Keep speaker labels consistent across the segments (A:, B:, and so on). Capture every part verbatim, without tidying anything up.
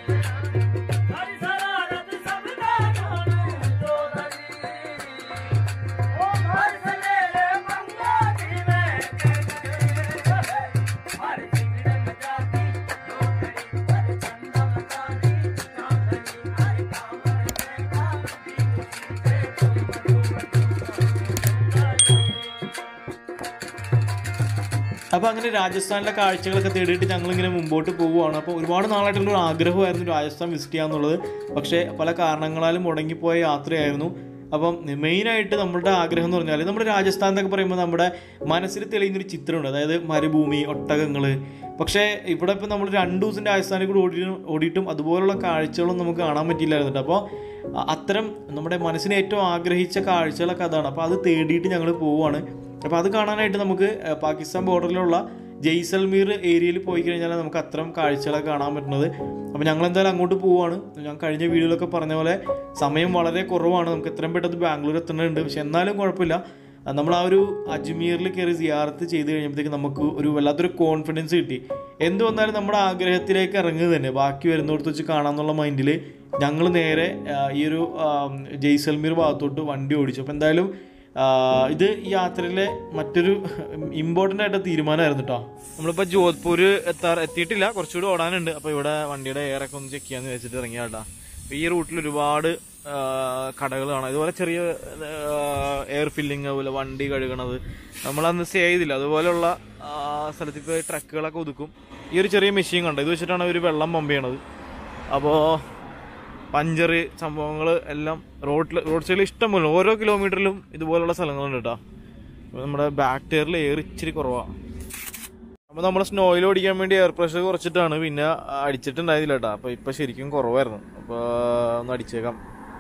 A: അപ്പോൾ അങ്ങനെ രാജസ്ഥാനിലെ കാഴ്ചകളൊക്കെ തേടിയിട്ട് ഞങ്ങളിങ്ങനെ മുമ്പോട്ട് പോവുകയാണ്. അപ്പോൾ ഒരുപാട് നാളായിട്ടുള്ള ഒരു ആഗ്രഹമായിരുന്നു രാജസ്ഥാൻ വിസിറ്റ് ചെയ്യാന്നുള്ളത്. പക്ഷേ പല കാരണങ്ങളാലും മുടങ്ങിപ്പോയ യാത്രയായിരുന്നു. അപ്പം മെയിനായിട്ട് നമ്മുടെ ആഗ്രഹം എന്ന് പറഞ്ഞാൽ നമ്മുടെ രാജസ്ഥാൻ എന്നൊക്കെ പറയുമ്പോൾ നമ്മുടെ മനസ്സിൽ തെളിയുന്നൊരു ചിത്രമുണ്ട്, അതായത് മരുഭൂമി, ഒട്ടകങ്ങൾ. പക്ഷേ ഇവിടെ ഇപ്പോൾ നമ്മൾ രണ്ട് ദിവസം രാജസ്ഥാനിൽ കൂടി ഓടി ഓടിയിട്ടും അതുപോലുള്ള കാഴ്ചകളൊന്നും നമുക്ക് കാണാൻ പറ്റിയില്ലായിരുന്നു. അപ്പോൾ അത്തരം നമ്മുടെ മനസ്സിനെ ഏറ്റവും ആഗ്രഹിച്ച കാഴ്ചകളൊക്കെ അതാണ്. അപ്പോൾ അത് തേടിയിട്ട് ഞങ്ങൾ പോവുകയാണ്. അപ്പോൾ അത് കാണാനായിട്ട് നമുക്ക് പാകിസ്ഥാൻ ബോർഡറിലുള്ള ജയ്സൽമീർ ഏരിയയിൽ പോയി കഴിഞ്ഞാൽ നമുക്ക് അത്തരം കാഴ്ചകളൊക്കെ കാണാൻ പറ്റുന്നത്. അപ്പോൾ ഞങ്ങൾ എന്തായാലും അങ്ങോട്ട് പോവുകയാണ്. ഞാൻ കഴിഞ്ഞ വീഡിയോയിലൊക്കെ പറഞ്ഞ പോലെ സമയം വളരെ കുറവാണ്, നമുക്ക് എത്രയും പെട്ടെന്ന് ബാംഗ്ലൂർ എത്തേണ്ടതുണ്ട്. പക്ഷെ എന്നാലും കുഴപ്പമില്ല, നമ്മൾ ആ ഒരു അജ്മീറിൽ കയറി സിയാറത്ത് ചെയ്ത് കഴിയുമ്പോഴത്തേക്ക് നമുക്ക് ഒരു വല്ലാത്തൊരു കോൺഫിഡൻസ് കിട്ടി. എന്ത് വന്നാലും നമ്മുടെ ആഗ്രഹത്തിലേക്ക് ഇറങ്ങുക തന്നെ, ബാക്കി വരുന്നിടത്ത് വെച്ച് കാണാമെന്നുള്ള മൈൻഡിൽ ഞങ്ങൾ നേരെ ഈ ഒരു ജയ്സൽമീർ ഭാഗത്തോട്ട് വണ്ടി ഓടിച്ചു. അപ്പോൾ എന്തായാലും ഇത് ഈ യാത്രയിലെ മറ്റൊരു ഇമ്പോർട്ടൻ്റ് ആയിട്ട് തീരുമാനമായിരുന്നു കേട്ടോ. നമ്മളിപ്പോൾ ജോധ്പൂർ എത്താ എത്തിയിട്ടില്ല, കുറച്ചുകൂടി ഓടാനുണ്ട്. അപ്പോൾ ഇവിടെ വണ്ടിയുടെ എയറൊക്കെ ഒന്ന് ചെക്ക് ചെയ്യാമെന്ന് വെച്ചിട്ട് ഇറങ്ങിയ കേട്ടോ. അപ്പോൾ ഈ റൂട്ടിൽ ഒരുപാട് കടകൾ കാണാം, ഇതുപോലെ ചെറിയ എയർ ഫില്ലിങ്, അതുപോലെ വണ്ടി കഴുകണത്. നമ്മളന്ന് സ്റ്റേ ചെയ്തില്ല, അതുപോലെയുള്ള സ്ഥലത്ത് ഇപ്പോൾ ട്രക്കുകളൊക്കെ ഒതുക്കും. ഈ ഒരു ചെറിയ മെഷീൻ കണ്ടോ, ഇത് വെച്ചിട്ടാണ് അവർ വെള്ളം പമ്പ് ചെയ്യണത്. അപ്പോൾ പഞ്ചറ് സംഭവങ്ങൾ എല്ലാം റോഡിൽ റോഡ് സൈഡിൽ ഇഷ്ടം പോലെ ഓരോ കിലോമീറ്ററിലും ഇതുപോലുള്ള സ്ഥലങ്ങളുണ്ട് കേട്ടോ. അപ്പോൾ നമ്മുടെ ബാക്ക് ടയറിൽ എയർ ഇച്ചിരി കുറവാണ്. അപ്പോൾ നമ്മൾ സ്നോയിൽ ഓടിക്കാൻ വേണ്ടി എയർ പ്രഷർ കുറച്ചിട്ടാണ്, പിന്നെ അടിച്ചിട്ടുണ്ടായിരുന്നില്ല കേട്ടോ. അപ്പോൾ ഇപ്പം ശരിക്കും കുറവായിരുന്നു. അപ്പോൾ ഒന്ന് അടിച്ചേക്കാം.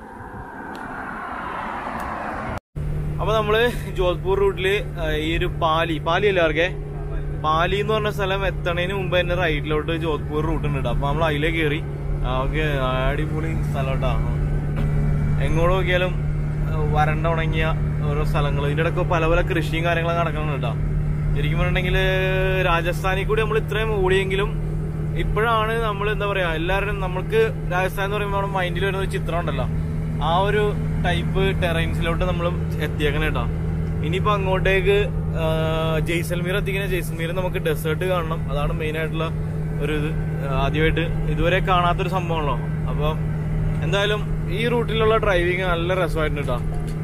A: അപ്പോൾ നമ്മൾ ജോധ്പൂർ റൂട്ടിൽ ഈ ഒരു പാലി പാലി എല്ലാവർക്കേ പാലി എന്ന് പറഞ്ഞ സ്ഥലം എത്തണതിന് മുമ്പ് തന്നെ റൈറ്റിലോട്ട് ജോധ്പൂർ റൂട്ടുണ്ട് കേട്ടോ. അപ്പോൾ നമ്മൾ അതിലേ കയറി. ഓക്കെ, അടിപൊളി സ്ഥലം കേട്ടോ. എങ്ങോട്ട് നോക്കിയാലും വരണ്ട ഉണങ്ങിയ ഓരോ സ്ഥലങ്ങൾ, ഇതിൻ്റെ ഇടയ്ക്ക് പല പല കൃഷിയും കാര്യങ്ങളൊക്കെ നടക്കണം കേട്ടോ. ശരിക്കും പറഞ്ഞിട്ടുണ്ടെങ്കിൽ രാജസ്ഥാനിൽ കൂടി നമ്മൾ ഇത്രയും ഓടിയെങ്കിലും ഇപ്പോഴാണ് നമ്മൾ എന്താ പറയുക, എല്ലാവരും നമ്മൾക്ക് രാജസ്ഥാൻ എന്ന് പറയുമ്പോൾ നമ്മുടെ മൈൻഡിൽ വരുന്ന ഒരു ചിത്രം ഉണ്ടല്ലോ, ആ ഒരു ടൈപ്പ് ടെറൈൻസിലോട്ട് നമ്മൾ എത്തിയേക്കണം കേട്ടോ. ഇനിയിപ്പോൾ അങ്ങോട്ടേക്ക് ജയ്സൽമീർ എത്തിക്കുന്ന ജയ്സൽമീർ നമുക്ക് ഡെസേർട്ട് കാണണം, അതാണ് മെയിൻ ആയിട്ടുള്ള ഒരു ഇത്. ആദ്യമായിട്ട് ഇതുവരെ കാണാത്തൊരു സംഭവമാണല്ലോ. അപ്പോൾ എന്തായാലും ഈ റൂട്ടിലുള്ള ഡ്രൈവിങ് നല്ല രസമായിട്ടുണ്ട് കേട്ടോ.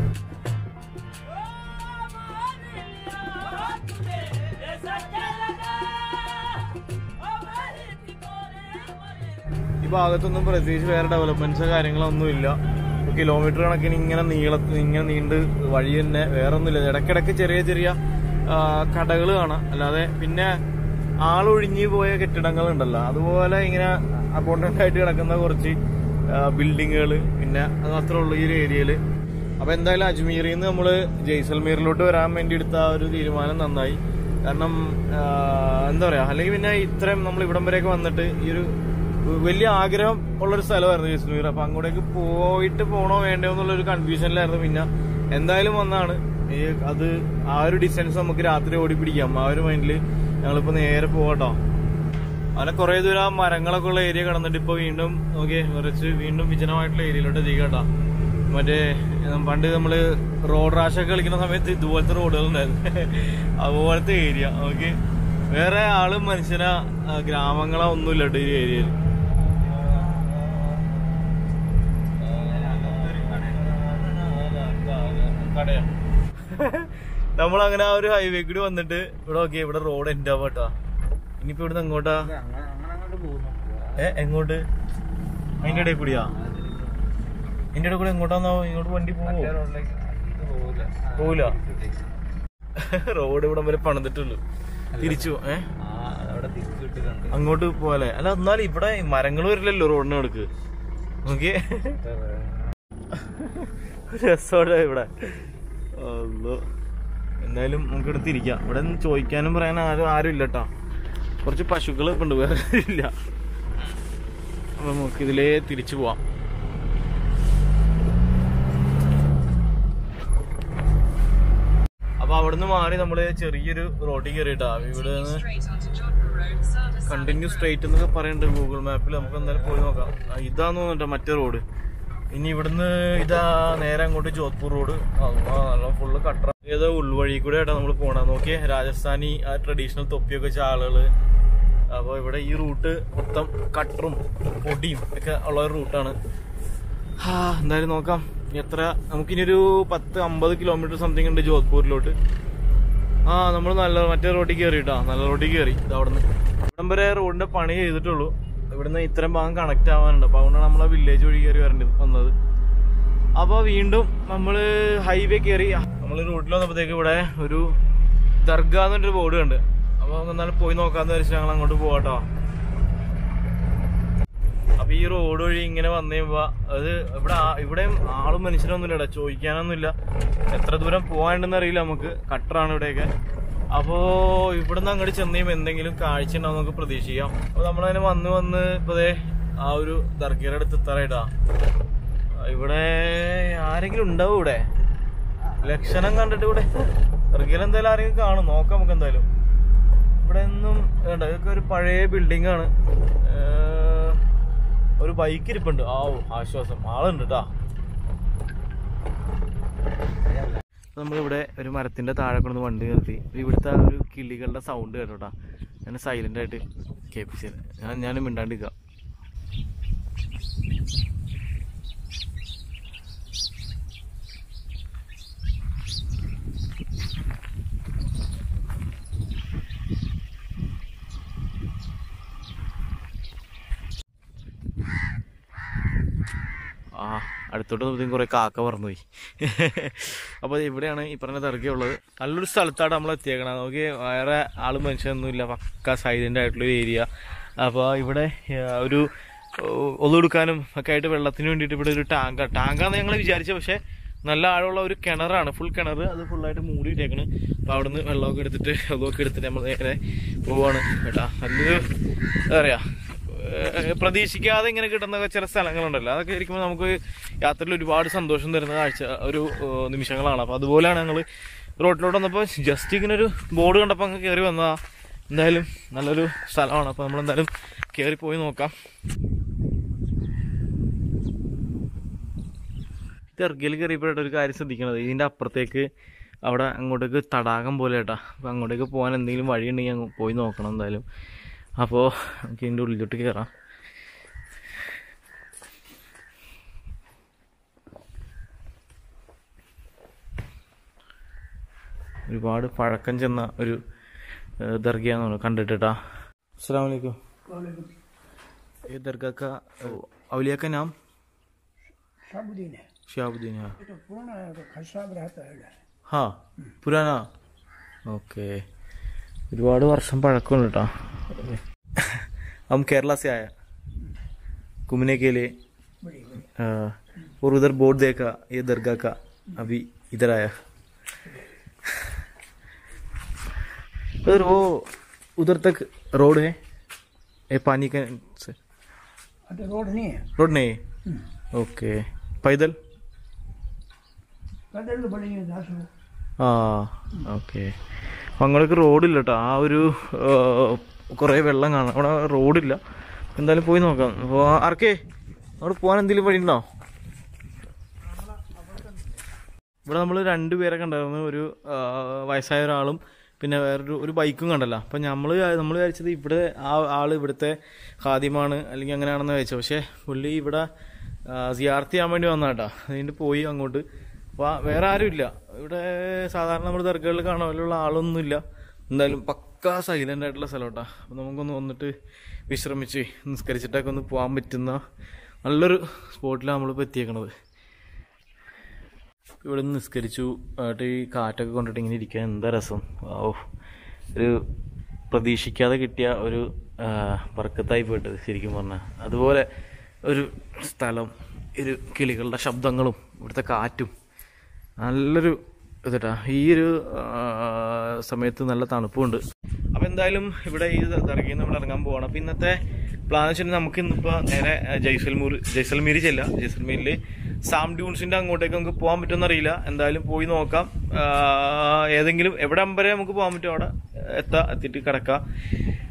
A: ഈ ഭാഗത്തൊന്നും പ്രത്യേകിച്ച് വേറെ ഡെവലപ്മെന്റ്സോ കാര്യങ്ങളോ ഒന്നുമില്ല. കിലോമീറ്റർ കണക്കിന് ഇങ്ങനെ നീളത്തിൽ ഇങ്ങനെ നീണ്ട് വഴി തന്നെ, വേറെ ഒന്നുമില്ല. ഇടയ്ക്കിടയ്ക്ക് ചെറിയ ചെറിയ കടകൾ കാണാം, അല്ലാതെ പിന്നെ ആളൊഴിഞ്ഞു പോയ കെട്ടിടങ്ങളുണ്ടല്ലോ, അതുപോലെ ഇങ്ങനെ അബോണ്ടന്റ് ആയിട്ട് കിടക്കുന്ന കുറച്ച് ബിൽഡിങ്ങുകൾ, പിന്നെ അത് മാത്രമേ ഉള്ളൂ ഈ ഒരു ഏരിയയിൽ. അപ്പോൾ എന്തായാലും അജ്മീറിൽ നിന്ന് നമ്മൾ ജയ്സൽമീറിലോട്ട് വരാൻ വേണ്ടി എടുത്ത ആ ഒരു തീരുമാനം നന്നായി. കാരണം എന്താ പറയുക, അല്ലെങ്കിൽ പിന്നെ ഇത്രയും നമ്മൾ ഇവിടം വരെയൊക്കെ വന്നിട്ട് ഈ ഒരു വലിയ ആഗ്രഹം ഉള്ളൊരു സ്ഥലമായിരുന്നു ജയ്സൽമീർ. അപ്പം അങ്ങോട്ടേക്ക് പോയിട്ട് പോകണോ വേണ്ടോ എന്നുള്ളൊരു കൺഫ്യൂഷനിലായിരുന്നു. പിന്നെ എന്തായാലും വന്നാണ് ഈ അത് ആ ഒരു ഡിസ്റ്റൻസ് നമുക്ക് രാത്രി ഓടി പിടിക്കാം, ആ ഒരു മൈൻഡിൽ ഞങ്ങളിപ്പോൾ നേരെ പോകട്ടോ. അങ്ങനെ കുറേ ദൂരം ആ മരങ്ങളൊക്കെ ഉള്ള ഏരിയ കടന്നിട്ട് ഇപ്പോൾ വീണ്ടും ഓക്കെ കുറച്ച് വീണ്ടും വിജനമായിട്ടുള്ള ഏരിയയിലോട്ട് എത്തിക്കട്ടോ. മറ്റേ പണ്ട് നമ്മൾ റോഡ് റാഷൊക്കെ കളിക്കുന്ന സമയത്ത് ഇതുപോലത്തെ റോഡുകളുണ്ടായിരുന്നു, അതുപോലത്തെ ഏരിയ. ഓക്കെ, വേറെ ആളും മനുഷ്യന ഗ്രാമങ്ങളോ ഒന്നുമില്ല കേട്ടോ ഈ ഏരിയയിൽ. കടയാ നമ്മളങ്ങനെ ആ ഒരു ഹൈവേ കൂടി വന്നിട്ട് ഇവിടെ ഓക്കെ, ഇവിടെ റോഡ് എൻ്റെ ആവാട്ടാ. ഇനിയിപ്പോ ഇവിടുന്ന് എങ്ങോട്ടാ? ഏ എങ്ങോട്ട്? അതിന്റെ ഇടയിൽ കൂടിയാ? അതിന്റെ ഇടയിൽ കൂടെ എങ്ങോട്ടാന്നോ? ഇങ്ങോട്ട് വണ്ടി പോവോ? പോവില്ല. റോഡ് ഇവിടം വരെ പണിതിട്ടുള്ളൂ, തിരിച്ചു ഏ അങ്ങോട്ട് പോലെ. അല്ല എന്നാലും ഇവിടെ മരങ്ങൾ വരില്ലല്ലോ റോഡിന് അടുക്ക്. ഓക്കെ, രസോടെ ഇവിടെ. എന്തായാലും നമുക്ക് ഇവിടെ തിരിക്കാം. ഇവിടെ നിന്ന് ചോദിക്കാനും പറയാനും ആരും ആരും ഇല്ല കേട്ടോ. കുറച്ച് പശുക്കൾ ഇപ്പം ഉണ്ട്, വേറെ ഇല്ല. അപ്പൊ നമുക്ക് ഇതിലേ തിരിച്ചു പോവാം. അപ്പൊ അവിടുന്ന് മാറി നമ്മള് ചെറിയൊരു റോഡിൽ കയറിയിട്ടാ. ഇവിടെ നിന്ന് കണ്ടിന്യൂ സ്ട്രേറ്റ് എന്നൊക്കെ പറയുന്നുണ്ട് ഗൂഗിൾ മാപ്പിൽ. നമുക്ക് എന്തായാലും പോയി നോക്കാം. ഇതാന്ന് തോന്നുന്നുണ്ടോ മറ്റേ റോഡ്. ഇനി ഇവിടുന്ന് ഇതാ നേരെ അങ്ങോട്ട് ജോധ്പൂർ റോഡ്. നല്ല ഫുള്ള് കട്ടറ. ഏതോ ഉൾവഴി കൂടെ ആയിട്ടാ നമ്മൾ പോണത്. നോക്കിയേ, രാജസ്ഥാനി ആ ട്രഡീഷണൽ തൊപ്പിയൊക്കെ വെച്ച ആളുകള്. അപ്പോൾ ഇവിടെ ഈ റൂട്ട് മൊത്തം കട്ടറും പൊടിയും ഒക്കെ ഉള്ള ഒരു റൂട്ടാണ്. ഹാ, എന്തായാലും നോക്കാം എത്ര. നമുക്കിനിയൊരു പത്ത് അമ്പത് കിലോമീറ്റർ സംതിങ് ഉണ്ട് ജോധ്പൂരിലോട്ട്. ആ നമ്മൾ നല്ല മറ്റേ റോഡിൽ കയറി കേട്ടോ, നല്ല റോഡിൽ കയറി. ഇത് അവിടെ നിന്ന് ഇവിടം വരെ റോഡിന്റെ പണി ചെയ്തിട്ടുള്ളൂ. ഇവിടുന്ന് ഇത്രയും ഭാഗം കണക്ട് ആവാനുണ്ട്. അപ്പോൾ അതുകൊണ്ടാണ് നമ്മളെ വില്ലേജ് വഴി കയറി വരേണ്ടത് വന്നത്. അപ്പോൾ വീണ്ടും നമ്മൾ ഹൈവേ കയറി. നമ്മൾ റൂട്ടിൽ വന്നപ്പോഴത്തേക്ക് ഇവിടെ ഒരു ദർഗ എന്നൊരു ബോർഡ് ഉണ്ട്. അപ്പോൾ നമുക്ക് എന്നാലും പോയി നോക്കാമെന്ന് വിചാരിച്ചാൽ ഞങ്ങൾ അങ്ങോട്ട് പോകാട്ടോ. അപ്പൊ ഈ റോഡ് വഴി ഇങ്ങനെ വന്നു കഴിയുമ്പോ അത് ഇവിടെ ഇവിടെയും ആളും മനുഷ്യരൊന്നുമില്ല ഇവിടെ, ചോദിക്കാനൊന്നുമില്ല. എത്ര ദൂരം പോകാനുണ്ടെന്ന് അറിയില്ല നമുക്ക്. കട്ടറാണ് ഇവിടെയൊക്കെ. അപ്പോ ഇവിടുന്ന് അങ്ങോട്ട് ചെന്ന് കഴിയുമ്പോൾ എന്തെങ്കിലും കാഴ്ച ഉണ്ടാവും നമുക്ക് പ്രതീക്ഷിക്കാം. അപ്പൊ നമ്മളതിനെ വന്ന് വന്ന് ഇപ്പതേ ആ ഒരു ദർഗയുടെ അടുത്ത് എത്താറായിട്ടാ. ഇവിടെ ആരെങ്കിലും ഉണ്ടാവും ഇവിടെ? ലക്ഷണം കണ്ടിട്ട് ഇവിടെ ദർഗയിൽ എന്തായാലും ആരെങ്കിലും കാണും. നോക്കാം നമുക്ക് എന്തായാലും. ഇവിടെ ഒന്നും വേണ്ട, ഇതൊക്കെ ഒരു പഴയ ബിൽഡിംഗ് ആണ്. ഒരു ബൈക്ക് ഇരിപ്പുണ്ട്. ആ ആശ്വാസം, ആളുണ്ട് കേട്ടാ. നമ്മളിവിടെ ഒരു മരത്തിന്റെ താഴെ കൊണ്ടു വണ്ടി നിർത്തി. ഇവിടുത്തെ ഒരു കിളികളുടെ സൗണ്ട് കേട്ടോട്ടാ. ഞാൻ സൈലന്റ് ആയിട്ട് കേൾപ്പിച്ചത്. ഞാൻ ഞാൻ മിണ്ടാണ്ടിരിക്കാം. ആ അടുത്തോട്ട് നോക്കി കുറെ കാക്ക പറന്നുപോയി. അപ്പോൾ ഇവിടെയാണ് ഈ പറഞ്ഞ ദർഗയുള്ളത്. നല്ലൊരു സ്ഥലത്താണ് നമ്മൾ എത്തിയേക്കണത്. നോക്കി വേറെ ആളും മനുഷ്യനൊന്നുമില്ല, പക്ക സൈലന്റ് ആയിട്ടുള്ളൊരു ഏരിയ. അപ്പോൾ ഇവിടെ ഒരു ഒതുകൊടുക്കാനും ഒക്കെ ആയിട്ട് വെള്ളത്തിന് വേണ്ടിയിട്ട് ഇവിടെ ഒരു ടാങ്ക ടാങ്കാന്ന് ഞങ്ങൾ വിചാരിച്ചത്. പക്ഷേ നല്ല ആഴമുള്ള ഒരു കിണറാണ്, ഫുൾ കിണർ. അത് ഫുള്ളായിട്ട് മൂടിയിട്ടേക്കണ്. അപ്പോൾ അവിടെ നിന്ന് വെള്ളമൊക്കെ എടുത്തിട്ട് അതൊക്കെ എടുത്തിട്ട് നമ്മൾ നേരെ പോവാണ് കേട്ടാ. നല്ലൊരു എന്താ പറയുക, പ്രതീക്ഷിക്കാതെ ഇങ്ങനെ കിട്ടുന്ന ചില സ്ഥലങ്ങളുണ്ടല്ലോ, അതൊക്കെ ഇരിക്കുമ്പോൾ നമുക്ക് യാത്രയിൽ ഒരുപാട് സന്തോഷം തരുന്ന കാഴ്ച ഒരു നിമിഷങ്ങളാണ്. അപ്പോൾ അതുപോലെയാണ് ഞങ്ങൾ റോഡിലോട്ട് വന്നപ്പോൾ ജസ്റ്റ് ഇങ്ങനെ ഒരു ബോർഡ് കണ്ടപ്പോൾ അങ്ങ് കയറി വന്നതാ. എന്തായാലും നല്ലൊരു സ്ഥലമാണ്. അപ്പോൾ നമ്മളെന്തായാലും കയറി പോയി നോക്കാം. ദർഗയിൽ കയറിയപ്പോഴായിട്ട് ഒരു കാര്യം ശ്രദ്ധിക്കണത്, ഇതിൻ്റെ അപ്പുറത്തേക്ക് അവിടെ അങ്ങോട്ടേക്ക് തടാകം പോലെ കേട്ടാ. അപ്പോൾ അങ്ങോട്ടേക്ക് പോകാൻ എന്തെങ്കിലും വഴിയുണ്ടെങ്കിൽ അങ്ങ് പോയി നോക്കണം എന്തായാലും. അപ്പോൾ നമുക്ക് ഇതിൻ്റെ ഉള്ളിലോട്ട് കയറാം. ഒരുപാട് പഴക്കം ചെന്ന ഒരു ദർഗയാണെന്ന് കണ്ടിട്ടാ. अस्सलाम वालेकुम. ये दरगाह का औलिया का नाम
B: शहाबुद्दीन है.
A: शहाबुद्दीन है.
B: ये तो पुराना है, तो खसाब रहता है.
A: हाँ पुराना. ओके, ഒരുപാട് വർഷം പഴക്കമുണ്ട് കേട്ടോ. हम केरला से आया घूमने के लिए और उधर बोर्ड देखा ये दरगाह का, अभी इधर आया. उधर वो उधर तक रोड है ये पानी का से?
B: रोड नहीं है.
A: रोड नहीं है. ओके, पैदल
B: पैदल तो बढ़ेंगे दस लोग.
A: ആ ഓക്കെ. അപ്പം അങ്ങോട്ടേക്ക് റോഡില്ല കേട്ടോ. ആ ഒരു കുറേ വെള്ളം കാണാം, അവിടെ റോഡില്ല. എന്തായാലും പോയി നോക്കാം. അപ്പോൾ ആർക്കേ അവിടെ പോകാൻ എന്തെങ്കിലും വഴി ഉണ്ടോ? ഇവിടെ നമ്മൾ രണ്ടുപേരെ കണ്ടായിരുന്നു. ഒരു വയസ്സായ ഒരാളും പിന്നെ വേറൊരു ഒരു ബൈക്കും കണ്ടല്ലോ. അപ്പം നമ്മൾ നമ്മൾ വിചാരിച്ചത് ഇവിടെ ആ ആൾ ഇവിടുത്തെ ഖാദിമാണ് അല്ലെങ്കിൽ അങ്ങനെയാണെന്ന് വിചാരിച്ചത്. പക്ഷേ പുള്ളി ഇവിടെ സിയാർത്ത് ചെയ്യാൻ വേണ്ടി വന്ന കേട്ടോ. അതിൻ്റെ പോയി അങ്ങോട്ട്. അപ്പോൾ വേറെ ആരുമില്ല ഇവിടെ. സാധാരണ നമ്മൾ ദർഗകളിൽ കാണാൻ പോലുള്ള ആളൊന്നുമില്ല. എന്തായാലും പക്കാ സൈലൻ്റ് ആയിട്ടുള്ള സ്ഥലം കേട്ടോ. അപ്പോൾ നമുക്കൊന്ന് വന്നിട്ട് വിശ്രമിച്ച് നിസ്കരിച്ചിട്ടൊക്കെ ഒന്ന് പോകാൻ പറ്റുന്ന നല്ലൊരു സ്പോട്ടിലാണ് നമ്മളിപ്പോൾ എത്തിയേക്കണത്. ഇവിടെ നിന്ന് നിസ്കരിച്ചു ആയിട്ട് ഈ കാറ്റൊക്കെ കൊണ്ടിട്ട് ഇങ്ങനെ ഇരിക്കാൻ എന്താ രസം. ഓ, ഒരു പ്രതീക്ഷിക്കാതെ കിട്ടിയ ഒരു ബർക്കത്തായി പോയിട്ടത് ശരിക്കും പറഞ്ഞാൽ. അതുപോലെ ഒരു സ്ഥലം, ഒരു കിളികളുടെ ശബ്ദങ്ങളും ഇവിടുത്തെ കാറ്റും നല്ലൊരു ഇതാ. ഈ ഒരു സമയത്ത് നല്ല തണുപ്പുണ്ട്. അപ്പം എന്തായാലും ഇവിടെ ഈ ദർഗയിൽ നമ്മൾ ഇറങ്ങാൻ പോവാണ്. അപ്പം ഇന്നത്തെ പ്ലാൻ വെച്ചിട്ടുണ്ടെങ്കിൽ നമുക്ക് ഇന്നിപ്പോൾ നേരെ ജയ്സൽമീർ ജയ്സൽമീർ ചെല്ലാം. ജയ്സൽമീരിൽ സാം ഡ്യൂൺസിൻ്റെ അങ്ങോട്ടേക്ക് നമുക്ക് പോകാൻ പറ്റുമെന്ന് അറിയില്ല. എന്തായാലും പോയി നോക്കാം. ഏതെങ്കിലും എവിടെ വരെ നമുക്ക് പോകാൻ പറ്റും അവിടെ എത്താം, എത്തിയിട്ട് കിടക്കാം.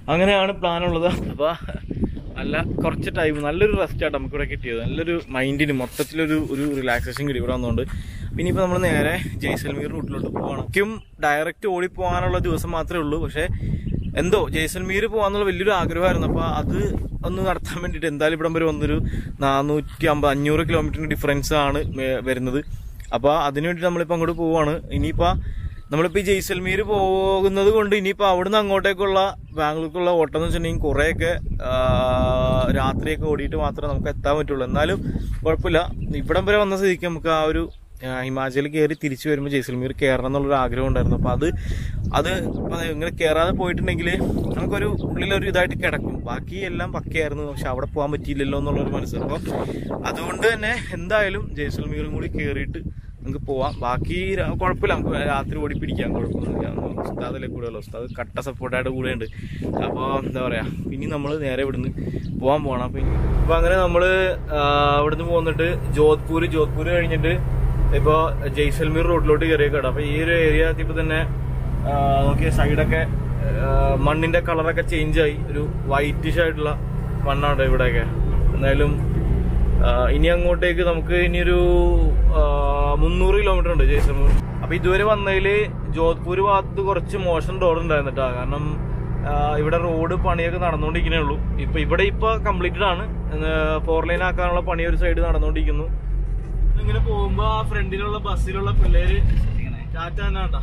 A: അങ്ങനെയാണ് പ്ലാനുള്ളത്. അപ്പോൾ നല്ല കുറച്ച് ടൈം നല്ലൊരു റെസ്റ്റാണ് നമുക്കിവിടെ കിട്ടിയത്. നല്ലൊരു മൈൻഡിന് മൊത്തത്തിലൊരു ഒരു റിലാക്സേഷൻ കിട്ടി ഇവിടെ വന്നുകൊണ്ട്. പിന്നെ ഇപ്പോൾ നമ്മൾ നേരെ ജയ്സൽമീർ റൂട്ടിലോട്ട് പോവാണ്. ശരിക്കും ഡയറക്റ്റ് ഓടിപ്പോകാനുള്ള ദിവസം മാത്രമേ ഉള്ളൂ. പക്ഷേ എന്തോ ജയ്സൽമീർ പോകാന്നുള്ള വലിയൊരു ആഗ്രഹമായിരുന്നു. അപ്പോൾ അത് ഒന്ന് നടത്താൻ വേണ്ടിയിട്ട് എന്തായാലും ഇവിടം വരെ വന്നൊരു നാനൂറ്റി അമ്പത് അഞ്ഞൂറ് കിലോമീറ്ററിന് ഡിഫറൻസ് ആണ് വരുന്നത്. അപ്പോൾ അതിന് വേണ്ടി നമ്മളിപ്പോൾ അങ്ങോട്ട് പോവുകയാണ്. ഇനിയിപ്പോൾ നമ്മളിപ്പോൾ ഈ ജയ്സൽമീർ പോകുന്നത് കൊണ്ട് ഇനിയിപ്പോൾ അവിടുന്ന് അങ്ങോട്ടേക്കുള്ള ബാംഗ്ലൂർക്കുള്ള ഓട്ടം എന്ന് വെച്ചിട്ടുണ്ടെങ്കിൽ കുറേയൊക്കെ രാത്രിയൊക്കെ ഓടിയിട്ട് മാത്രമേ നമുക്ക് എത്താൻ പറ്റുള്ളൂ. എന്നാലും കുഴപ്പമില്ല. ഇവിടം വരെ വന്ന സ്ഥിതിക്ക് നമുക്ക് ആ ഒരു ഹിമാചലിൽ കയറി തിരിച്ചു വരുമ്പോൾ ജയ്സൽമീർ കയറണം എന്നുള്ളൊരു ആഗ്രഹം ഉണ്ടായിരുന്നു. അപ്പോൾ അത് അത് ഇങ്ങനെ കയറാതെ പോയിട്ടുണ്ടെങ്കിൽ നമുക്കൊരു ഉള്ളിലൊരു ഇതായിട്ട് കിടക്കും. ബാക്കി എല്ലാം പക്കയായിരുന്നു. പക്ഷെ അവിടെ പോകാൻ പറ്റിയില്ലല്ലോ എന്നുള്ളൊരു മനസ്സിലാവും. അപ്പോൾ അതുകൊണ്ട് തന്നെ എന്തായാലും ജയ്സൽമീറും കൂടി കയറിയിട്ട് നമുക്ക് പോവാം. ബാക്കി കുഴപ്പമില്ല, നമുക്ക് രാത്രി ഓടി പിടിക്കാം, കുഴപ്പമൊന്നുമില്ല. ഉസ്താദിലെ കൂടെയല്ലോ, ഉസ്താദ് കട്ട സപ്പോർട്ടായിട്ട് കൂടെ ഉണ്ട്. അപ്പോൾ എന്താ പറയുക, ഇനി നമ്മൾ നേരെ ഇവിടുന്ന് പോകാൻ പോകണം. അപ്പം അപ്പോൾ അങ്ങനെ നമ്മൾ ഇവിടുന്ന് പോന്നിട്ട് ജോധ്പൂർ ജോധ്പൂർ കഴിഞ്ഞിട്ട് ഇപ്പോൾ ജയ്സൽമീർ റോഡിലോട്ട് കയറിയേക്കാണ്. അപ്പോൾ ഈ ഒരു ഏരിയ എത്തിയപ്പോൾ തന്നെ നോക്കിയ സൈഡൊക്കെ മണ്ണിന്റെ കളറൊക്കെ ചേഞ്ച് ആയി, ഒരു വൈറ്റിഷ് ആയിട്ടുള്ള മണ്ണാണ് ഇവിടെയൊക്കെ. എന്തായാലും ഇനി അങ്ങോട്ടേക്ക് നമുക്ക് ഇനിയൊരു മുന്നൂറ് കിലോമീറ്റർ ഉണ്ട് ജയ്സൽമീർ. അപ്പൊ ഇതുവരെ വന്നതിൽ ജോധ്പൂർ ഭാഗത്ത് കുറച്ച് മോശം റോഡ് ഉണ്ടായിരുന്നു കേട്ടോ. കാരണം ഇവിടെ റോഡ് പണിയൊക്കെ നടന്നുകൊണ്ടിരിക്കുന്നേ ഉള്ളൂ. ഇപ്പൊ ഇവിടെ ഇപ്പൊ കംപ്ലീറ്റഡ് ആണ്. ഫോർ ലൈൻ ആക്കാനുള്ള പണി ഒരു സൈഡ് നടന്നുകൊണ്ടിരിക്കുന്നു. ഇങ്ങനെ പോകുമ്പോ ആ ഫ്രണ്ടിലുള്ള ബസ്സിലുള്ള പിള്ളേര് ടാറ്റ തന്നെ കേട്ടാ,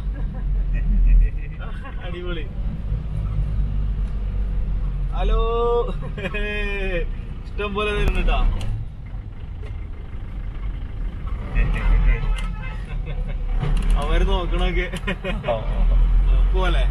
A: അടിപൊളി. ഹലോ, ഇഷ്ടം പോലെ വരുന്നുട്ടാ. അവര് നോക്കണൊക്കെ പോലെ.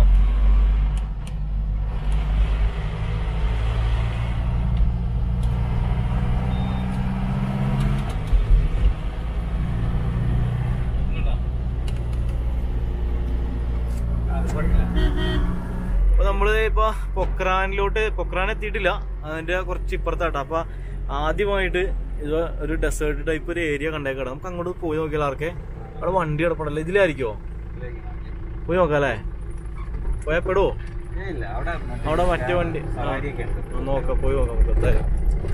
A: അപ്പൊ നമ്മള് ഇപ്പൊ പൊക്രാനിലോട്ട് പൊക്രാൻ എത്തിയിട്ടില്ല, അതിന്റെ കുറച്ച് ഇപ്പുറത്താട്ടോ. അപ്പൊ ആദ്യമായിട്ട് ഇത് ഒരു ഡെസേർട്ട് ടൈപ്പ് ഒരു ഏരിയ കണ്ടേക്കാണ്. നമുക്ക് അങ്ങോട്ട് പോയി നോക്കിയാൽ ആർക്കെ അവിടെ വണ്ടി കിടപ്പണല്ലോ. ഇതിലായിരിക്കോ? പോയി നോക്കാം അല്ലേ? പോയപ്പെടുവോ? അവിടെ മറ്റേ വണ്ടി നോക്കാം, പോയി നോക്കാം നമുക്ക് എന്തായാലും.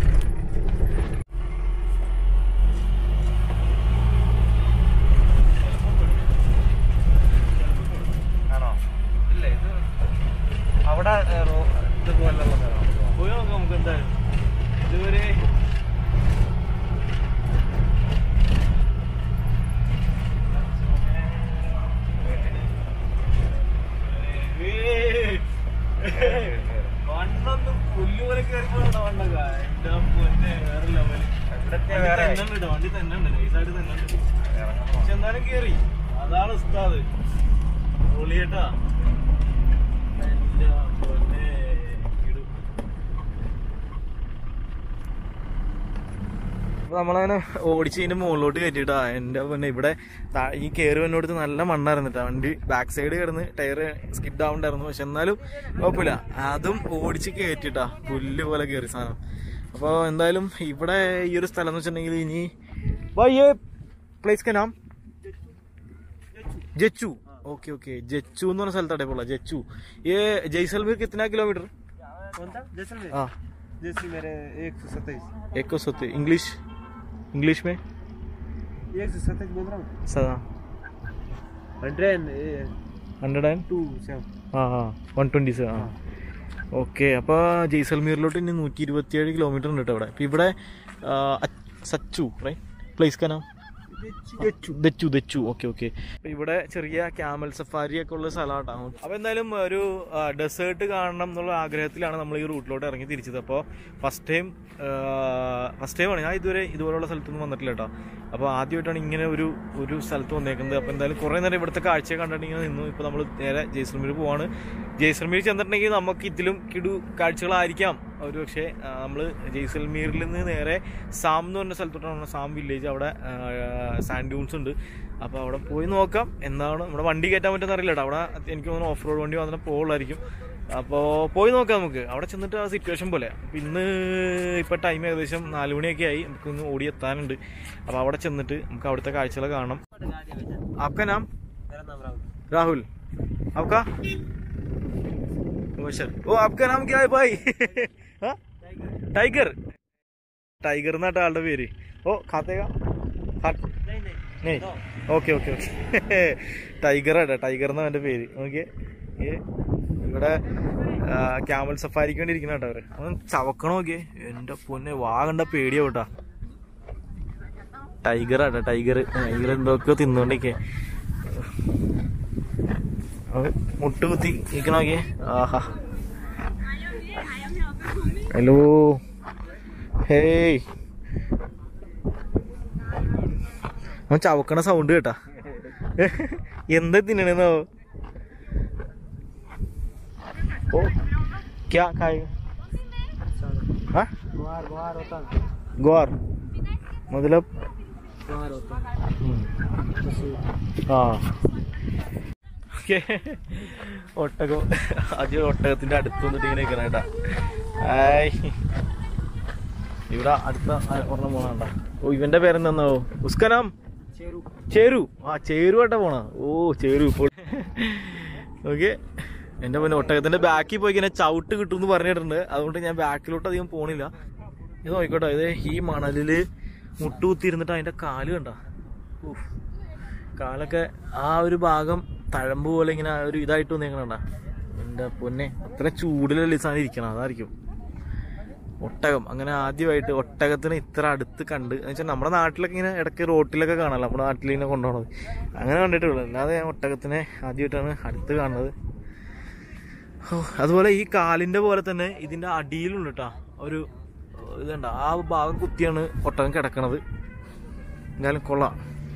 A: ആണോ? അവിടെ ഇതുപോലുള്ള പോയി നോക്കാം നമുക്ക് എന്തായാലും. ഇതുവരെ മണ്ണൊന്നും പുല്ലുപോലെ കയറിപ്പോണോ മണ്ണൊക്കെ. എന്റെ പൊന്നെ വേറെ ലെവല്. തന്നെ വണ്ടി തന്നെ ഉണ്ട്, നൈസായിട്ട് തന്നെ ഉണ്ട്. പക്ഷെ എന്നാലും കേറി, അതാണ് ഉസ്താദ് പൊളിയേട്ടാ. എന്റെ പൊന്നെ ഇടും. അപ്പൊ നമ്മളങ്ങനെ ഓടിച്ച് ഇതിന്റെ മുകളിലോട്ട് കയറ്റിട്ടാ. എന്റെ പൊന്നെ ഇവിടെ ഈ കയറി വന്നോടത്ത് നല്ല മണ്ണായിരുന്നിട്ടാ. വണ്ടി ബാക്ക് സൈഡ് കിടന്ന് ടയർ സ്കിഡ് ആവണ്ടായിരുന്നു. പക്ഷെ എന്നാലും കുഴപ്പമില്ല, അതും ഓടിച്ച് കയറ്റിട്ടാ. പുല്ല് പോലെ കയറി സാധനം. അപ്പോൾ എന്തായാലും ഇവിടെ ഈ ഒരു സ്ഥലം എന്ന് വെച്ചിട്ടുണ്ടെങ്കിൽ ഇനി വയ്യേ പ്ലേസ് का नाम ജച്ചു. ഓക്കെ ഓക്കെ, ജച്ചു എന്ന് പറഞ്ഞ സ്ഥലത്താട്ടെ പോള. ജച്ചു ये जैसलमेर कितना किलोमीटर? हाँ, एक सौ सत्ताईस. इंग्लिश इंग्लिश में एक सौ सत्ताईस बोल रहा हूँ. सदा हंड्रेड हंड्रेड एंड टू. हाँ हाँ, वन ट्वेंटी से. हाँ ഓക്കെ. അപ്പോൾ ജയ്സൽമീറിലോട്ട് ഇനി നൂറ്റി ഇരുപത്തിയേഴ് കിലോമീറ്റർ ഉണ്ട് കേട്ടോ. ഇവിടെ ഇപ്പം ഇവിടെ സച്ചു റൈറ്റ് പ്ലേസ് का नाम ദച്ചു ദച്ചു. Okay okay. ഇവിടെ ചെറിയ ക്യാമൽ സഫാരി ഒക്കെ ഉള്ള സ്ഥലമായിട്ടാണ്. അപ്പോൾ എന്തായാലും ഒരു ഡെസേർട്ട് കാണണം എന്നുള്ള ആഗ്രഹത്തിലാണ് നമ്മൾ ഈ റൂട്ടിലോട്ട് ഇറങ്ങി തിരിച്ചത്. അപ്പോൾ ഫസ്റ്റ് ടൈം ഫസ്റ്റ് ടൈമാണ് ഞാൻ ഇതുവരെ ഇതുപോലുള്ള സ്ഥലത്തൊന്നും വന്നിട്ടില്ല കേട്ടോ. അപ്പോൾ ആദ്യമായിട്ടാണ് ഇങ്ങനെ ഒരു ഒരു സ്ഥലത്ത് വന്നേക്കുന്നത്. അപ്പോൾ എന്തായാലും കുറേ നേരം ഇവിടുത്തെ കാഴ്ച കണ്ടിട്ടുണ്ടെങ്കിൽ നിന്നു. ഇപ്പോൾ നമ്മൾ നേരെ ജയ്സൽമീർ പോവാണ്. ജയ്സൽമീർ ചെന്നിട്ടുണ്ടെങ്കിൽ നമുക്ക് ഇതിലും കിടു കാഴ്ചകളായിരിക്കാം ഒരു പക്ഷേ. നമ്മൾ ജയ്സൽമീറിൽ നിന്ന് നേരെ സാം എന്ന് പറഞ്ഞ സ്ഥലത്തോട്ടാണ്, സാം വില്ലേജ്. അവിടെ സാൻഡ് ഡ്യൂൺസ് ഉണ്ട്. അപ്പോൾ അവിടെ പോയി നോക്കാം എന്താണ്. നമ്മുടെ വണ്ടി കയറ്റാൻ പറ്റുമെന്ന് അറിയില്ല കേട്ടോ. അവിടെ എനിക്ക് തോന്നുന്നു ഓഫ് റോഡ് വണ്ടി വന്നിട്ട് പോകുള്ളായിരിക്കും. അപ്പോൾ പോയി നോക്കാം നമുക്ക് അവിടെ ചെന്നിട്ട് ആ സിറ്റുവേഷൻ പോലെ. അപ്പം ഇന്ന് ഇപ്പോൾ ടൈം ഏകദേശം നാല് മണിയൊക്കെ ആയി, നമുക്കൊന്ന് ഓടി എത്താനുണ്ട്. അപ്പോൾ അവിടെ ചെന്നിട്ട് നമുക്ക് അവിടുത്തെ കാഴ്ചകൾ കാണാം. आपका नाम? राहुल. आपका? मुबशर। ओ आपका नाम क्या है भाई? हाँ टाइगर। टाइगर ना ആളുടെ പേര്. ഓ खातेगा? नहीं ഓക്കെ ഓക്കെ ഓക്കെ ടൈഗർ ആട്ടോ ടൈഗർ എന്നാ എൻ്റെ പേര്. ഓക്കെ ഇവിടെ ക്യാമൽ സഫാരിക്ക് വേണ്ടി ഇരിക്കുന്ന കേട്ടോ അവര്. അവൻ ചവക്കണ നോക്കിയേ എൻ്റെ പൊന്നെ വാ കണ്ട പേടിയാവട്ടാ. ടൈഗർ ആട്ടോ ടൈഗർ. ടൈഗർ എന്തൊക്കെയോ തിന്നോണ്ടിരിക്കേ മുട്ട് കുത്തി നിൽക്കണ നോക്കിയേ. ആഹാ ഹലോ ഹേയ് അവൻ ചവക്കണ സൗണ്ട് കേട്ടാ. എന്താ തിന്നണെന്നോ? ओ क्या खाएगा? हाँ ग्वार ग्वार होता है. ग्वार मतलब ग्वार होता है. हाँ ഒട്ടകം. ആദ്യം ഒട്ടകത്തിന്റെ അടുത്ത് വന്നിട്ട് ഇങ്ങനെ നിൽക്കണം കേട്ടാ. ഇവിടെ അടുത്ത ഒരെണ്ണം പോണണ്ട. ഓ ഇവന്റെ പേരെന്താന്നോ? ഉസ്കനാം ചേരു. ആ ചേരു ആട്ടാ പോണ. ഓ ചേരു ഇപ്പോൾ. ഓക്കെ എൻ്റെ പിന്നെ ഒട്ടകത്തിൻ്റെ ബാക്കിൽ പോയി ഇങ്ങനെ ചവിട്ട് കിട്ടുമെന്ന് പറഞ്ഞിട്ടുണ്ട്. അതുകൊണ്ട് ഞാൻ ബാക്കിലോട്ട് അധികം പോണില്ല. ഇത് നോക്കിക്കോട്ടെ. ഇത് ഈ മണലിൽ മുട്ടുകുത്തിയിരുന്നിട്ട് അതിൻ്റെ കാല് കണ്ട. കാലൊക്കെ ആ ഒരു ഭാഗം തഴമ്പ് പോലെ ഇങ്ങനെ ഒരു ഇതായിട്ട് വന്നേക്കണണ്ട. എൻ്റെ പൊന്നെ അത്ര ചൂടിലല്ലേ സാധനം ഇരിക്കണം. അതായിരിക്കും ഒട്ടകം. അങ്ങനെ ആദ്യമായിട്ട് ഒട്ടകത്തിന് ഇത്ര അടുത്ത് കണ്ട് എന്ന് വെച്ചാൽ നമ്മുടെ നാട്ടിലൊക്കെ ഇങ്ങനെ ഇടയ്ക്ക് റോട്ടിലൊക്കെ കാണാമല്ലോ, നമ്മുടെ നാട്ടിൽ ഇങ്ങനെ കൊണ്ടുപോകണത്. അങ്ങനെ കണ്ടിട്ടുള്ളൂ. അല്ലാതെ ഞാൻ ഒട്ടകത്തിനെ ആദ്യമായിട്ടാണ് അടുത്ത് കാണുന്നത്. അതുപോലെ ഈ കാലിൻ്റെ പോലെ തന്നെ ഇതിൻ്റെ അടിയിലുണ്ട് കേട്ടോ ഒരു ഇതുണ്ട്. ആ ഭാഗം കുത്തിയാണ് ഒട്ടകം കിടക്കണത്. എന്തായാലും കൊള്ളാം.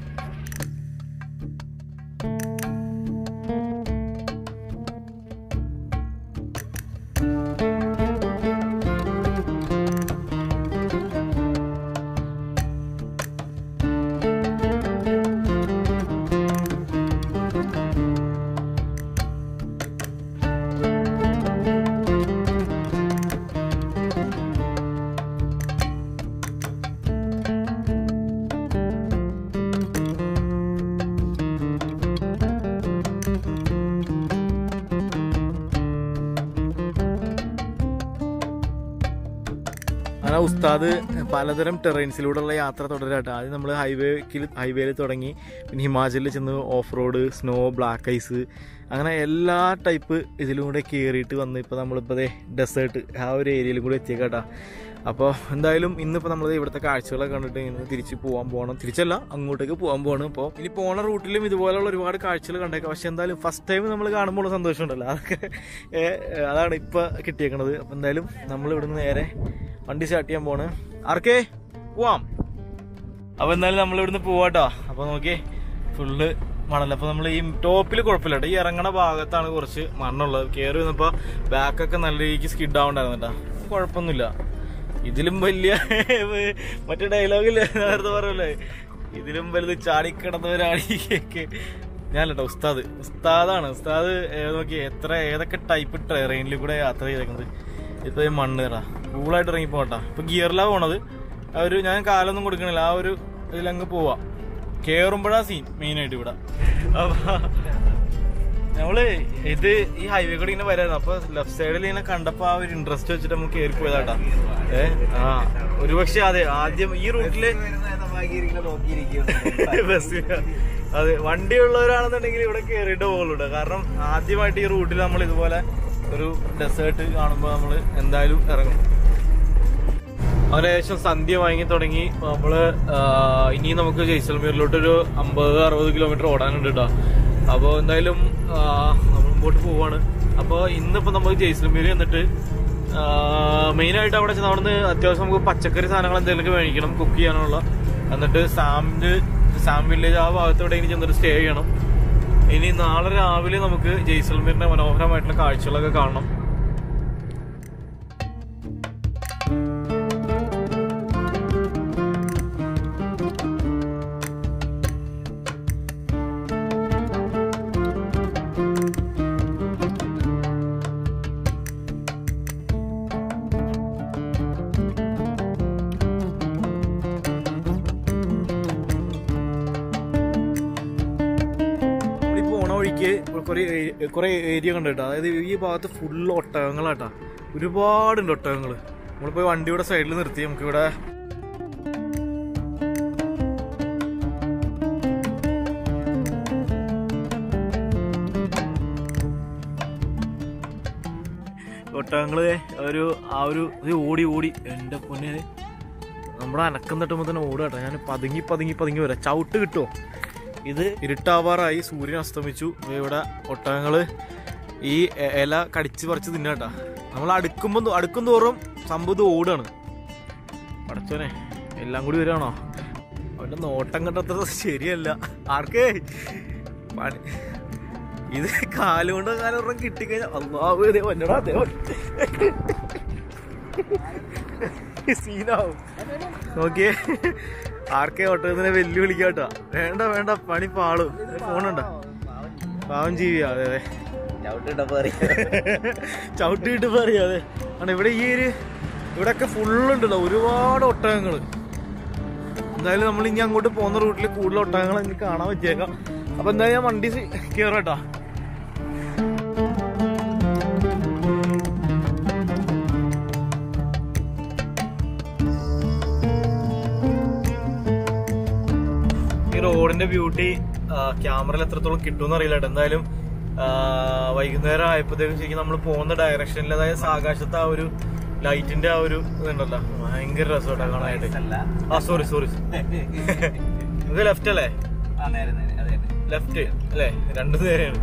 A: അങ്ങനെ ഉസ്താദ് പലതരം ടെറൈൻസിലൂടെയുള്ള യാത്ര തുടരാട്ടോ. ആദ്യം നമ്മൾ ഹൈവേക്കിൽ ഹൈവേയിൽ തുടങ്ങി, പിന്നെ ഹിമാചലിൽ ചെന്ന് off road, snow, black ice, അങ്ങനെ എല്ലാ ടൈപ്പ് ഇതിലൂടെ കയറിയിട്ട് വന്ന് ഇപ്പോൾ നമ്മളിപ്പോൾ ദേ ഡെസേർട്ട് ആ ഒരു ഏരിയയിലും കൂടി എത്തിയേക്കാട്ടാ. അപ്പോൾ എന്തായാലും ഇന്നിപ്പോൾ നമ്മൾ ഇവിടുത്തെ കാഴ്ചകളൊക്കെ കണ്ടിട്ട് ഇന്ന് തിരിച്ച് പോകാൻ പോകണം. തിരിച്ചല്ല, അങ്ങോട്ടേക്ക് പോകാൻ പോകണം. അപ്പോൾ ഇനി പോണ റൂട്ടിലും ഇതുപോലെയുള്ള ഒരുപാട് കാഴ്ചകൾ കണ്ടേക്കാം. പക്ഷെ എന്തായാലും ഫസ്റ്റ് ടൈം നമ്മൾ കാണുമ്പോൾ സന്തോഷം ഉണ്ടല്ലോ, അതൊക്കെ അതാണ് ഇപ്പോൾ കിട്ടിയേക്കണത്. അപ്പോൾ എന്തായാലും നമ്മൾ ഇവിടുന്ന് നേരെ വണ്ടി സ്റ്റാർട്ട് ചെയ്യാൻ പോണ്. ആർക്കേ പോവാം. അപ്പോൾ എന്തായാലും നമ്മൾ ഇവിടുന്ന് പോവാട്ടോ. അപ്പോൾ നോക്കിയേ ഫുള്ള് മണല്ല. അപ്പോൾ നമ്മൾ ഈ ടോപ്പിൽ കുഴപ്പമില്ല കേട്ടോ, ഈ ഇറങ്ങണ ഭാഗത്താണ് കുറച്ച് മണ്ണുള്ളത്. കയറി വന്നപ്പോൾ ബാക്കൊക്കെ നല്ല രീതിക്ക് സ്കിഡ് ആവണ്ടായിരുന്നു കേട്ടോ. കുഴപ്പമൊന്നുമില്ല. ഇതിലും വലിയ മറ്റേ ഡയലോഗില്ലേ നേരത്തെ പറയല്ലേ, ഇതിലും വലുത് ചാടിക്കിടന്നവരാണിയൊക്കെ ഞാനല്ലോ. ഉസ്താദ് ഉസ്താദാണ് ഉസ്താദ്. നോക്കി എത്ര ഏതൊക്കെ ടൈപ്പ് ട്രെയിനിൽ കൂടെ യാത്ര ചെയ്തേക്കുന്നത്. ഇപ്പൊ ഈ മണ്ണ് കയറാ കൂളായിട്ട് ഇറങ്ങി പോകട്ടാ. ഇപ്പൊ ഗിയറിലാണ് പോണത്. ആ ഒരു ഞാൻ കാലൊന്നും കൊടുക്കണില്ല, ആ ഒരു ഇതിലങ്ങ് പോവാ. കേറുമ്പോഴാ സീൻ മെയിനായിട്ട് ഇവിടെ. അപ്പൊ നമ്മള് ഇത് ഈ ഹൈവേ കൂടെ ഇങ്ങനെ വരായിരുന്നു. അപ്പൊ ലെഫ്റ്റ് സൈഡിൽ ഇങ്ങനെ കണ്ടപ്പോ ആ ഒരു ഇൻട്രസ്റ്റ് വെച്ചിട്ട് നമുക്ക് കയറി പോയതാട്ടാ. ഏ ആ ഒരുപക്ഷെ അതെ ആദ്യം ഈ റൂട്ടില് ബസ് അതെ വണ്ടി ഉള്ളവരാണെന്നുണ്ടെങ്കിൽ ഇവിടെ കയറിയിട്ട് പോകുള്ളൂ. കാരണം ആദ്യമായിട്ട് ഈ റൂട്ടിൽ നമ്മൾ ഇതുപോലെ ഒരു ഡെസേർട്ട് കാണുമ്പോൾ നമ്മൾ എന്തായാലും ഇറങ്ങും. അങ്ങനെ ഏകദേശം സന്ധ്യ വാങ്ങി തുടങ്ങി. നമ്മള് ഇനി നമുക്ക് ജയ്സൽമീറിലോട്ടൊരു അമ്പത് അറുപത് കിലോമീറ്റർ ഓടാനുണ്ട് കേട്ടോ. അപ്പോൾ എന്തായാലും നമ്മൾ മുമ്പോട്ട് പോവാണ്. അപ്പോൾ ഇന്നിപ്പോൾ നമുക്ക് ജയ്സൽമീർ എന്നിട്ട് മെയിനായിട്ട് അവിടെ ചെന്ന് അവിടുന്ന് അത്യാവശ്യം നമുക്ക് പച്ചക്കറി സാധനങ്ങൾ എന്തെങ്കിലുമൊക്കെ മേടിക്കണം കുക്ക് ചെയ്യാനുള്ള. എന്നിട്ട് സാമിൻ്റെ സാം വില്ലേജ് ആ ഭാഗത്തോടെ ഇനി ചെന്നിട്ട് സ്റ്റേ ചെയ്യണം. ഇനി നാളെ രാവിലെ നമുക്ക് ജയ്സൽമീറിന്റെ മനോഹരമായിട്ടുള്ള കാഴ്ചകളൊക്കെ കാണണം. കുറേ കുറേ ഏരിയ കണ്ടു കേട്ടോ. അതായത് ഈ ഭാഗത്ത് ഫുള്ള് ഒട്ടകങ്ങളാട്ടാ, ഒരുപാടുണ്ട് ഒട്ടകങ്ങൾ. നമ്മളിപ്പോൾ വണ്ടിയുടെ സൈഡിൽ നിർത്തി നമുക്കിവിടെ ഒട്ടകങ്ങള് ഒരു ആ ഒരു ഇത് ഓടി ഓടി എൻ്റെ പൊന്നെ നമ്മുടെ അനക്കം തട്ടുമ്പോൾ തന്നെ ഓടുക കേട്ടോ. ഞാൻ പതുങ്ങി പതുങ്ങി പതുങ്ങി വരാം, ചവിട്ട് കിട്ടുമോ. ഇത് ഇരുട്ടാവാറായി, സൂര്യൻ അസ്തമിച്ചു. ഇവിടെ ഒട്ടകങ്ങൾ ഈ ഇല കടിച്ച് പറിച്ച് തിന്നാട്ടാ. നമ്മൾ അടുക്കുമ്പോൾ അടുക്കും തോറും സംഭവം ഓടുകയാണ്. പടച്ചോനെ എല്ലാം കൂടി വരികയാണോ? അവൻ്റെ നോട്ടം കണ്ടത്ര ശരിയല്ല. ആർക്കേ പണി ഇത് കാലുകൊണ്ടോ കാലൊരെണ്ണം കിട്ടിക്കഴിഞ്ഞാൽ അള്ളാഹു വന്നടാ ദേവൻ സീനാവും. നോക്കിയേ, ആർക്കേ ഒട്ടകത്തിനെ വെല്ലുവിളിക്കാട്ടാ. വേണ്ട വേണ്ട, പണി പാളും. ഫോണുണ്ട, പാവം ജീവിയാ. അതെ അതെ, ചവിട്ടിയിട്ട് പറയാതെ ആണ്. ഇവിടെ ഈ ഒരു ഇവിടെയൊക്കെ ഫുള്ളുണ്ടല്ലോ, ഒരുപാട് ഒട്ടകങ്ങൾ. എന്തായാലും നമ്മൾ ഇനി അങ്ങോട്ട് പോകുന്ന റൂട്ടിൽ കൂടുതൽ ഒട്ടകങ്ങൾ എനിക്ക് കാണാൻ പറ്റിയേക്കാം. അപ്പൊ എന്തായാലും ഞാൻ വണ്ടി കയറാട്ടാ. ഈ റോഡിന്റെ ബ്യൂട്ടി ക്യാമറയിൽ എത്രത്തോളം കിട്ടുമെന്ന് അറിയില്ല കേട്ടോ. എന്തായാലും വൈകുന്നേരം ആയപ്പോഴത്തേക്കും ശരിക്കും നമ്മൾ പോകുന്ന ഡയറക്ഷനിൽ, അതായത് ആകാശത്ത് ആ ഒരു ലൈറ്റിന്റെ ആ ഒരു ഇതുണ്ടല്ലോ, ഭയങ്കര രസമായിട്ടാ കാണാനായിട്ട്. ആ സോറി സോറി ഇത് ലെഫ്റ്റ് അല്ലേ? ലെഫ്റ്റ് അല്ലേ? രണ്ടു നേരെയാണ്.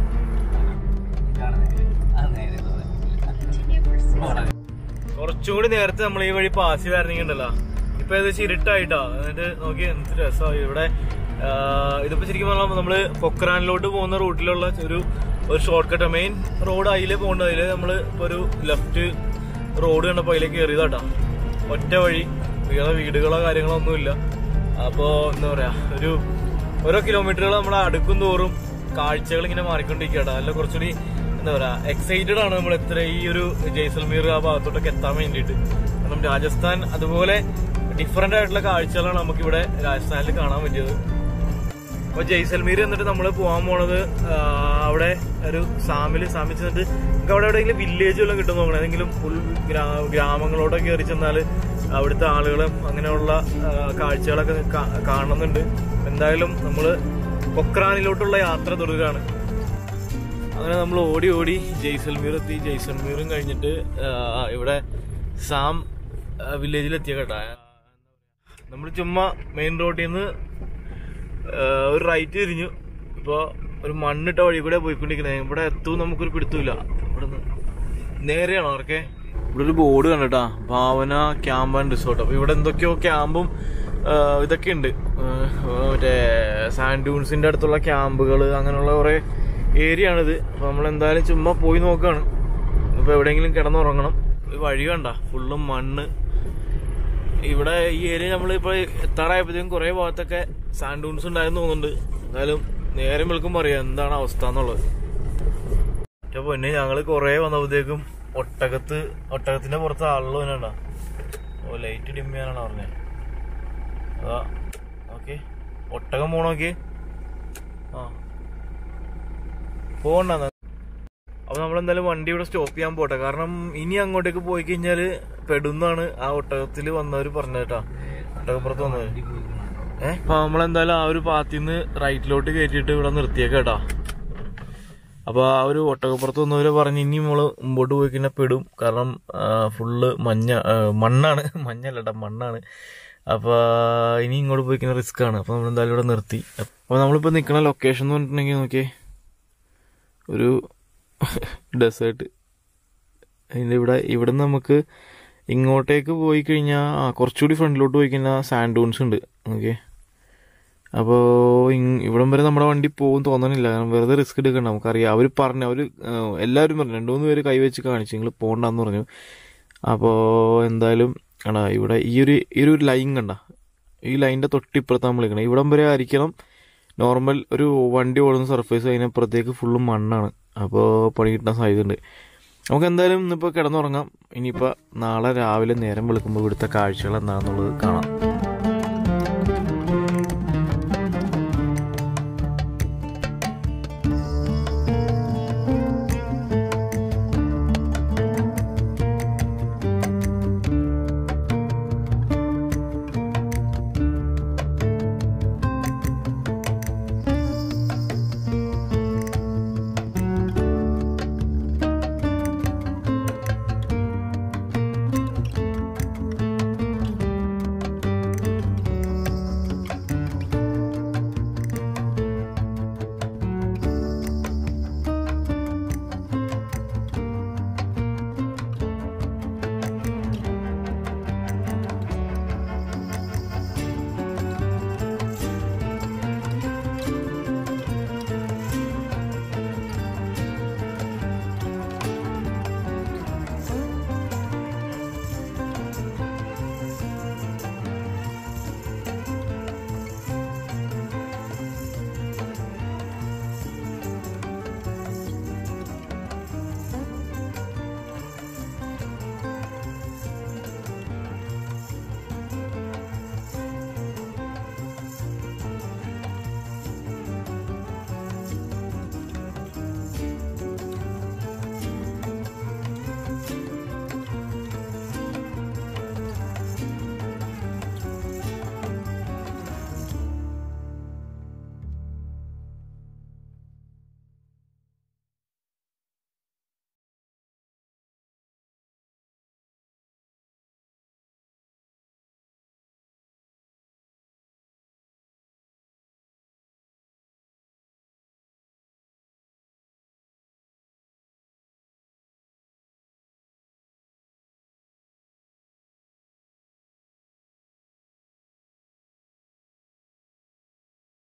A: കുറച്ചും കൂടി നേരത്തെ നമ്മൾ ഈ വഴി പാസ് ചെയ്തായിരുന്നെങ്കിണ്ടല്ലോ. ഇപ്പൊ ഏകദേശം ഇരുട്ടായിട്ടാ. എന്നിട്ട് നോക്കി എന്ത് രസമായി ഇവിടെ. ഇതിപ്പോ ശരിക്കും പറഞ്ഞാൽ നമ്മള് പൊക്രാനിലോട്ട് പോകുന്ന റൂട്ടിലുള്ള ഒരു ഒരു ഷോർട്ട് കട്ട്, മെയിൻ റോഡ് അതിലേ പോകേണ്ടത്. അതില് നമ്മള് ഇപ്പൊ ഒരു ലെഫ്റ്റ് റോഡ് കണ്ടപ്പോ അതിലേക്ക് കയറിയതാട്ടാ. ഒറ്റ വഴി, വേറെ വീടുകളോ കാര്യങ്ങളോ ഒന്നുമില്ല. അപ്പോ എന്താ പറയാ, ഒരു ഓരോ കിലോമീറ്ററുകൾ നമ്മൾ അടുക്കും തോറും കാഴ്ചകൾ ഇങ്ങനെ മാറിക്കൊണ്ടിരിക്കട്ടെ. അല്ല കുറച്ചുകൂടി എന്താ പറയാ എക്സൈറ്റഡ് ആണ് നമ്മൾ എത്ര ഈ ഒരു ജയ്സൽമീർ ആ ഭാഗത്തോട്ടൊക്കെ എത്താൻ വേണ്ടിയിട്ട്. കാരണം രാജസ്ഥാൻ അതുപോലെ ഡിഫറെന്റ് ആയിട്ടുള്ള കാഴ്ചകളാണ് നമുക്കിവിടെ രാജസ്ഥാനിൽ കാണാൻ പറ്റിയത്. അപ്പൊ ജയ്സൽമീർ എന്നിട്ട് നമ്മൾ പോകാൻ പോണത് അവിടെ ഒരു സാമില് സാമിൽ ചെന്നിട്ട് നമുക്ക് അവിടെ എവിടെയെങ്കിലും വില്ലേജ് വല്ലതും കിട്ടും നോക്കണം. ഏതെങ്കിലും ഉൾ ഗ്രാമങ്ങളോടൊക്കെ കയറി ചെന്നാല് അവിടുത്തെ ആളുകളും അങ്ങനെയുള്ള കാഴ്ചകളൊക്കെ കാണുന്നുണ്ട്. എന്തായാലും നമ്മള് പൊക്രാനിലോട്ടുള്ള യാത്ര തുടരുകയാണ്. അങ്ങനെ നമ്മൾ ഓടി ഓടി ജയ്സൽമീർ എത്തി. ജയ്സൽമീറും കഴിഞ്ഞിട്ട് ഇവിടെ സാം വില്ലേജിലെത്തിയ കേട്ടാ. നമ്മൾ ചുമ്മാ മെയിൻ റോഡിൽ നിന്ന് ഒരു റൈറ്റ് തിരിഞ്ഞു. ഇപ്പോൾ ഒരു മണ്ണിട്ട വഴി കൂടെ പോയിക്കൊണ്ടിരിക്കുന്നത്. ഇവിടെ എത്തും നമുക്കൊരു പിടുത്തമില്ല. ഇവിടെ നിന്ന് നേരെയാണോ അവർക്ക്? ഇവിടെ ഒരു ബോർഡ് കണ്ടിട്ടാ, ഭാവന ക്യാമ്പ് ആൻഡ് റിസോർട്ട്. അപ്പൊ ഇവിടെ എന്തൊക്കെയോ ക്യാമ്പും ഇതൊക്കെ ഉണ്ട്. മറ്റേ സാൻഡ് ഡ്യൂൺസിന്റെ അടുത്തുള്ള ക്യാമ്പുകൾ, അങ്ങനെയുള്ള കുറെ ഏരിയ ആണിത്. അപ്പൊ നമ്മളെന്തായാലും ചുമ്മാ പോയി നോക്കുകയാണ്. ഇപ്പൊ എവിടെയെങ്കിലും കിടന്നുറങ്ങണം. വഴി കണ്ട ഫുള്ളും മണ്ണ്. ഇവിടെ ഈ ഏരിയ നമ്മളിപ്പോൾ എത്താറായപ്പോഴത്തേക്കും കുറേ ഭാഗത്തൊക്കെ സാൻഡ് ഡ്യൂൺസ് ഉണ്ടായെന്ന് തോന്നുന്നുണ്ട്. എന്തായാലും നേരം വെളുക്കും പറയാം എന്താണ് അവസ്ഥ എന്നുള്ളത്. പക്ഷെ പൊന്നെ ഞങ്ങള് കുറേ വന്നപ്പോഴത്തേക്കും ഒട്ടകത്ത് ഒട്ടകത്തിന്റെ പുറത്ത് ആളുകൾ തന്നെയുണ്ടാ. ഓ ലൈറ്റ് ഡിം ചെയ്യാനാണ് പറഞ്ഞത്. അതാ ഓക്കെ, ഒട്ടകം പോണോക്കെ. ആ പോകണ്ട. അപ്പൊ നമ്മളെന്തായാലും വണ്ടി ഇവിടെ സ്റ്റോപ്പ് ചെയ്യാൻ പോട്ടെ. കാരണം ഇനി അങ്ങോട്ടേക്ക് പോയി കഴിഞ്ഞാല് പെടുന്നാണ് ആ ഒട്ടകത്തിൽ വന്നവര് പറഞ്ഞേട്ടാ, ഒട്ടകപ്പുറത്ത് വന്നത്. ഏഹ് അപ്പൊ നമ്മളെന്തായാലും ആ ഒരു പാത്തിൽ നിന്ന് റൈറ്റിലോട്ട് കയറ്റിയിട്ട് ഇവിടെ നിർത്തിയേക്കാട്ടാ. അപ്പൊ ആ ഒരു ഒട്ടകപ്പുറത്ത് വന്നവര് പറഞ്ഞ് ഇനി നമ്മള് മുമ്പോട്ട് പോയി കഴിഞ്ഞാൽ പെടും. കാരണം ഫുള്ള് മഞ്ഞ മണ്ണാണ്, മഞ്ഞല്ലേട്ടാ മണ്ണാണ്. അപ്പൊ ഇനി ഇങ്ങോട്ട് പോയി കഴിഞ്ഞാൽ റിസ്ക് ആണ്. അപ്പൊ നമ്മളെന്തായാലും ഇവിടെ നിർത്തി. അപ്പൊ നമ്മളിപ്പോ നിൽക്കുന്ന ലൊക്കേഷൻ എന്ന് പറഞ്ഞിട്ടുണ്ടെങ്കിൽ നോക്കിയേ, ഒരു ഡെസേർട്ട്. അതിൻ്റെ ഇവിടെ ഇവിടെ നിന്ന് നമുക്ക് ഇങ്ങോട്ടേക്ക് പോയി കഴിഞ്ഞാൽ ആ കുറച്ചുകൂടി ഫ്രണ്ടിലോട്ട് പോയി കഴിഞ്ഞാൽ സാൻഡ് ഡൂൺസ് ഉണ്ട്. ഓക്കെ, അപ്പോൾ ഇവിടം വരെ നമ്മുടെ വണ്ടി പോകും തോന്നണില്ല. കാരണം വെറുതെ റിസ്ക് എടുക്കണ്ട. നമുക്കറിയാം, അവർ പറഞ്ഞു, അവർ എല്ലാവരും പറഞ്ഞു, രണ്ടു മൂന്ന് പേര് കൈവച്ച് കാണിച്ചു നിങ്ങൾ പോകണ്ടെന്ന് പറഞ്ഞു. അപ്പോൾ എന്തായാലും ആണോ ഇവിടെ ഈ ഒരു ഈ ഒരു ലൈൻ കണ്ട, ഈ ലൈനിൻ്റെ തൊട്ടിപ്പുറത്ത് നമ്മൾ നിൽക്കണം. ഇവിടം വരെ ആയിരിക്കണം നോർമൽ ഒരു വണ്ടി ഓടുന്ന സർഫേസ്. അതിനപ്പുറത്തേക്ക് ഫുള്ളും മണ്ണാണ്. അപ്പോൾ പണി കിട്ടാൻ സാധ്യതയുണ്ട്. നമുക്ക് എന്തായാലും ഇന്നിപ്പോൾ കിടന്നുറങ്ങാം. ഇനിയിപ്പോൾ നാളെ രാവിലെ നേരം വെളുക്കുമ്പോൾ ഇവിടുത്തെ കാഴ്ചകൾ എന്താണെന്നുള്ളത് കാണാം.